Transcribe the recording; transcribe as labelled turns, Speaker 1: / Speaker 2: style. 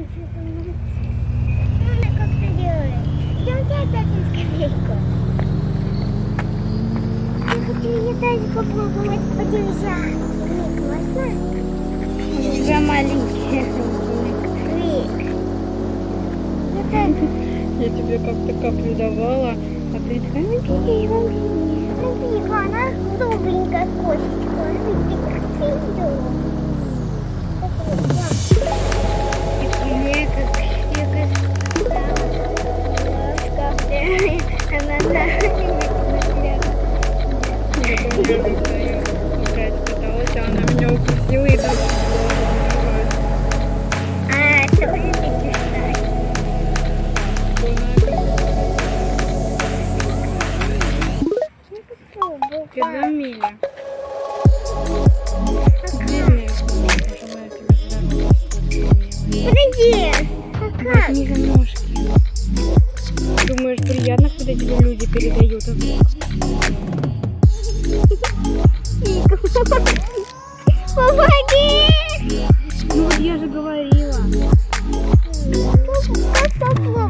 Speaker 1: Она как-то делает. Идемте опять на скамейку. Я хочу ее тоже попробовать подержать. Можно?
Speaker 2: Уже маленькие. Я тебе как-то каплю давала, а ты такая, ну пей,
Speaker 1: Смотри-ка, она добренькая кошечка. Смотри, как придет. Она
Speaker 2: опять пыталась, а она меня укусила и даже
Speaker 1: это уже перестать.
Speaker 2: Педамиля.
Speaker 1: Подожди. А как?
Speaker 2: Не за ножки. Думаешь, приятно, когда тебе люди передают?
Speaker 1: Помоги!
Speaker 2: Ну вот я же говорила.
Speaker 1: Как